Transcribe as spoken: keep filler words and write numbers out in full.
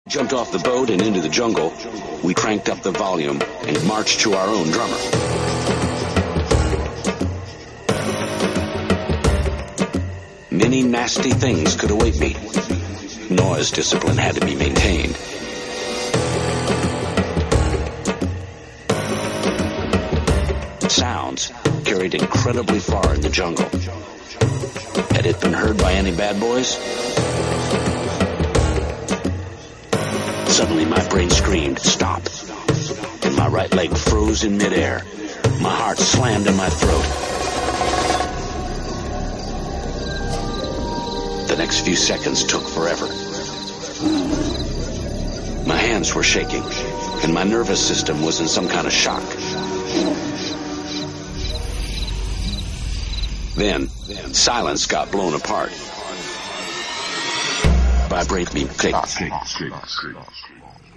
Jumped off the boat and into the jungle. We cranked up the volume and marched to our own drummer. Many nasty things could await me. Noise discipline had to be maintained. Sounds carried incredibly far in the jungle. Had it been heard by any bad boys? Suddenly my brain screamed, "Stop!" and my right leg froze in midair. My heart slammed in my throat. The next few seconds took forever. My hands were shaking, and my nervous system was in some kind of shock. Then, silence got blown apart. Vibrate me click.